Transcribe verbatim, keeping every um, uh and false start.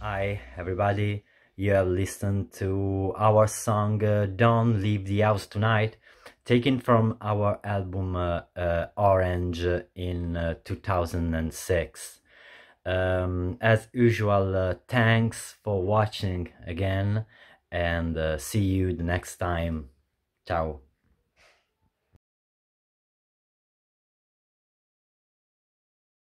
Hi everybody, you have listened to our song uh, Don't Leave the House Tonight, taken from our album uh, uh, Orange in uh, two thousand six. Um, as usual, uh, thanks for watching again, and uh, see you the next time. Ciao.